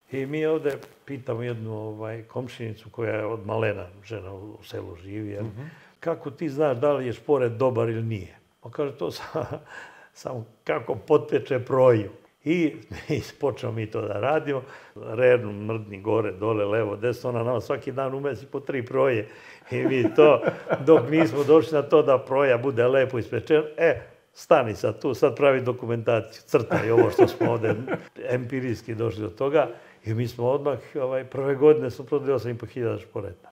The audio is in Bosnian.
I mi ovde pitamo jednu komšinicu koja je od malena, žena u selu živi, kako ti znaš da li je šporet dobar ili nije? On kaže, to samo kako potpeče proju. I počnemo mi to da radimo, redno mrdni gore, dole, levo, desno, ona nama svaki dan umesi po 3 proje. I mi to, dok nismo došli na to da proja bude lepo ispečena, stani sad tu, sad pravi dokumentaciju, crtaj ovo što smo ovde empirijski došli do toga. I mi smo odmah, prve godine smo prodali 8.500 šporeta.